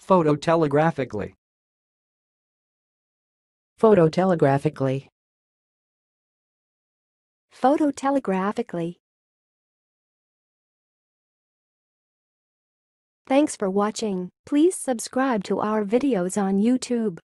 phototelegraphically. phototelegraphically, phototelegraphically. Thanks for watching. Please subscribe to our videos on YouTube.